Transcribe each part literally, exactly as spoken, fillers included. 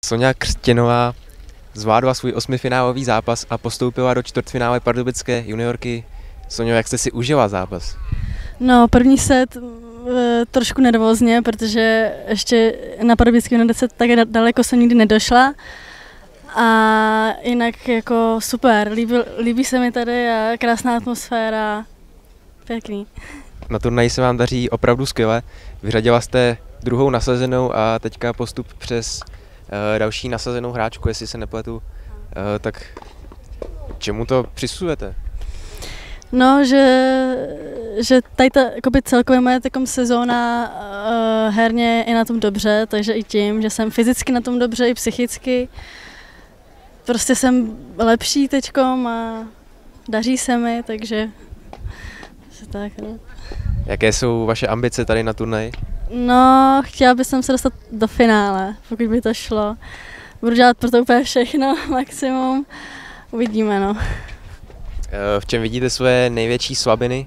Soňa Křtěnová zvládla svůj osmifinálový zápas a postoupila do čtvrtfinále pardubické juniorky. Soňo, jak jste si užila zápas? No, první set e, trošku nervózně, protože ještě na pardubické juniorce tak daleko jsem nikdy nedošla. A jinak jako super, líbí, líbí se mi tady a krásná atmosféra, pěkný. Na turnaji se vám daří opravdu skvěle. Vyřadila jste druhou nasazenou a teďka postup přes uh, další nasazenou hráčku, jestli se nepletu. Uh, tak čemu to přisuzujete? No, že, že tady ta jakoby celkově moje takom sezóna uh, herně je na tom dobře, takže i tím, že jsem fyzicky na tom dobře i psychicky. Prostě jsem lepší teďkom a daří se mi, takže tak, no. Jaké jsou vaše ambice tady na turnaji? No, chtěla bych se dostat do finále, pokud by to šlo. Budu dělat pro to úplně všechno, maximum. Uvidíme, no. V čem vidíte svoje největší slabiny?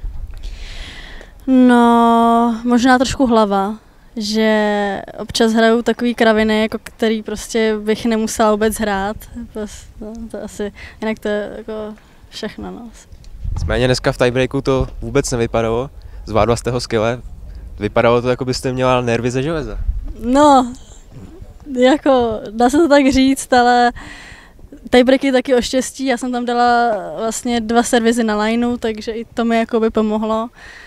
No, možná trošku hlava, že občas hraju takový kraviny, jako který prostě bych nemusela vůbec hrát. Prostě, no, to asi, jinak to je jako všechno, no. Nicméně dneska v tiebreaku to vůbec nevypadalo. Zvládla jste ho skvěle. Vypadalo to, jako byste měla nervy ze železa. No, jako dá se to tak říct, ale tiebreaky taky o štěstí. Já jsem tam dala vlastně dva servizy na lineu, takže i to mi jakoby pomohlo.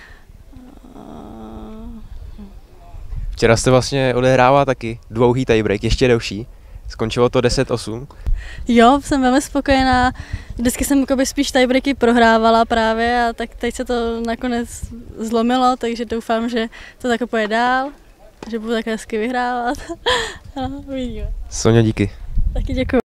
Včera jste vlastně odehrávala taky dlouhý tiebreak, ještě delší. Skončilo to deset osm. Jo, jsem velmi spokojená. Vždycky jsem jakoby spíš tiebreaky prohrávala právě a tak teď se to nakonec zlomilo, takže doufám, že to tak pojede dál, že budu tak hezky vyhrávat. No, uvidíme. Soňo, díky. Taky děkuji.